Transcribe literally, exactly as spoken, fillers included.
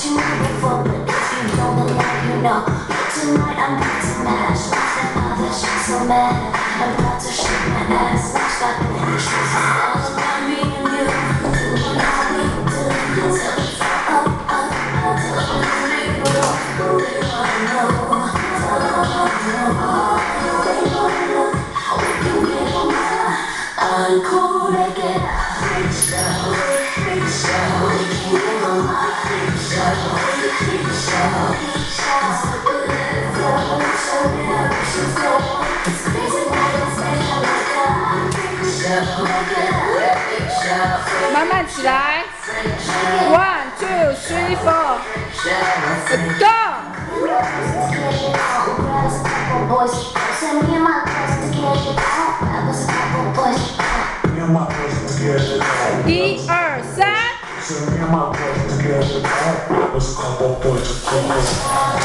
you me before, but if you don't, then now you know. Tonight I'm about to mash, watch that other shit so mad. I'm about to shake my ass, watch that baby shit. All about me and you, doing how we do. Till we fall up, up, up, till we leave it all. They wanna know, they wanna know, they wanna look how we can get on my uncool, they get out. Freak show, freak show, we can get on my freak show, freak show, freak show, so good at flow, show me how we should go. It's crazy how you say I like a freak show, get out, freak show. 慢慢起来 ，one two three four， go。 一二三。